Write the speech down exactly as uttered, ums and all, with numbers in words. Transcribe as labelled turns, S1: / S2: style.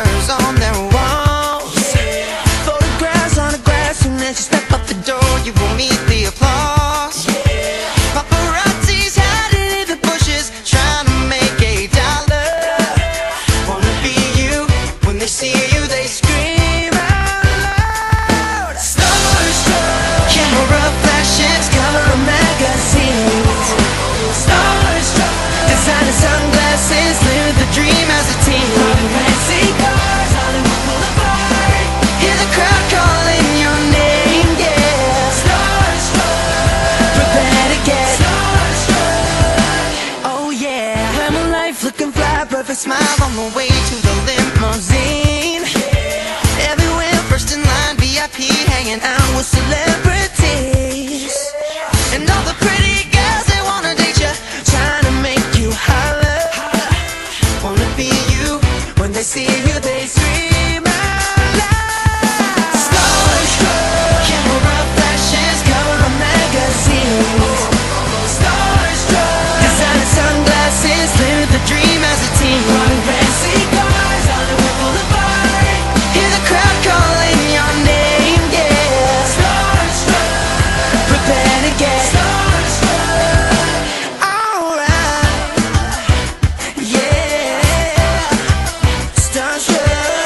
S1: posters on their walls, yeah. Photographs on the grass, soon as you step up the door, you will meet the applause, yeah. Paparazzi's hiding in the bushes, trying to make a dollar. Wanna be you, when they see you they scream out loud. Starstruck, camera flashes, cover of magazines. Starstruck, designer sunglasses, live the dream as a teen. Fancy cars, Hollywood Boulevard, hear the crowd calling your name, yeah. Starstruck, prepare to get starstruck. Oh yeah, glamour life, looking fly, perfect smile on the way to the limousine, yeah. Everywhere, first in line, V I P, hanging out with celebrities, and all the pretty girls, they wanna date you, trying to make you holler. Wanna be you, when they see you they scream out loud. Starstruck, camera flashes, cover of magazines. Starstruck, designer sunglasses, live the dream as a teen. Fancy cars, Hollywood Boulevard, hear the crowd calling your name, yeah. Starstruck, prepare to get starstruck. Alright, yeah. Starstruck.